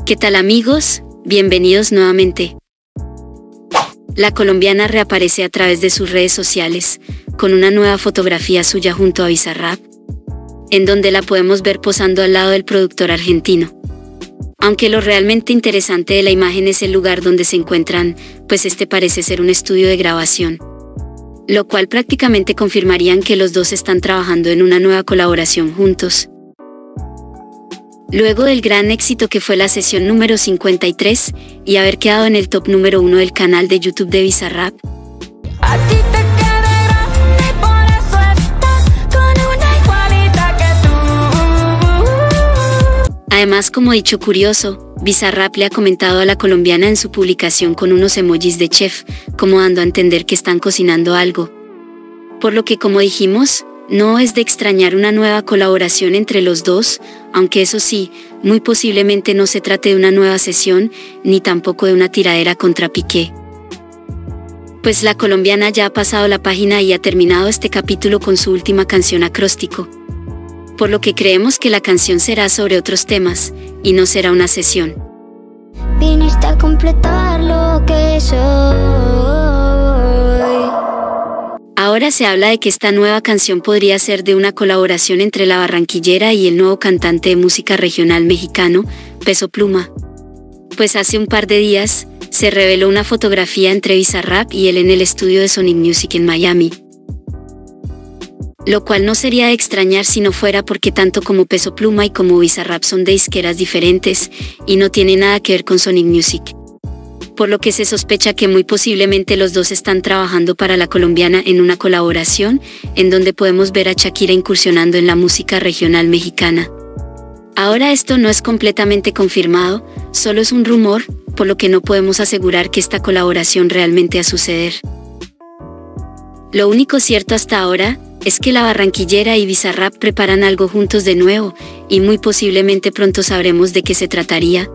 ¿Qué tal amigos? Bienvenidos nuevamente. La colombiana reaparece a través de sus redes sociales, con una nueva fotografía suya junto a Bizarrap, en donde la podemos ver posando al lado del productor argentino. Aunque lo realmente interesante de la imagen es el lugar donde se encuentran, pues este parece ser un estudio de grabación, lo cual prácticamente confirmarían que los dos están trabajando en una nueva colaboración juntos. Luego del gran éxito que fue la sesión número 53 y haber quedado en el top número 1 del canal de YouTube de Bizarrap, además, como dicho curioso, Bizarrap le ha comentado a la colombiana en su publicación con unos emojis de chef, como dando a entender que están cocinando algo. Por lo que, como dijimos, no es de extrañar una nueva colaboración entre los dos, aunque eso sí, muy posiblemente no se trate de una nueva sesión, ni tampoco de una tiradera contra Piqué. Pues la colombiana ya ha pasado la página y ha terminado este capítulo con su última canción Acróstico. Por lo que creemos que la canción será sobre otros temas, y no será una sesión. Viniste a completar lo que soy. Ahora se habla de que esta nueva canción podría ser de una colaboración entre la barranquillera y el nuevo cantante de música regional mexicano, Peso Pluma. Pues hace un par de días, se reveló una fotografía entre Bizarrap y él en el estudio de Sony Music en Miami. Lo cual no sería de extrañar si no fuera porque tanto como Peso Pluma y como Bizarrap son de disqueras diferentes, y no tiene nada que ver con Sony Music. Por lo que se sospecha que muy posiblemente los dos están trabajando para la colombiana en una colaboración, en donde podemos ver a Shakira incursionando en la música regional mexicana. Ahora esto no es completamente confirmado, solo es un rumor, por lo que no podemos asegurar que esta colaboración realmente va a suceder. Lo único cierto hasta ahora es que la barranquillera y Bizarrap preparan algo juntos de nuevo, y muy posiblemente pronto sabremos de qué se trataría.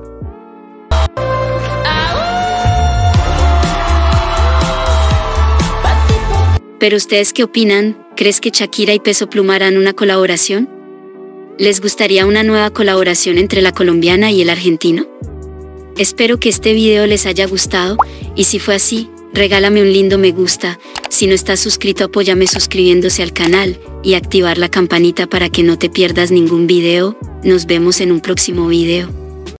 ¿Pero ustedes qué opinan? ¿Crees que Shakira y Peso Pluma harán una colaboración? ¿Les gustaría una nueva colaboración entre la colombiana y el argentino? Espero que este video les haya gustado, y si fue así, regálame un lindo me gusta. Si no estás suscrito, apóyame suscribiéndose al canal y activar la campanita para que no te pierdas ningún video. Nos vemos en un próximo video.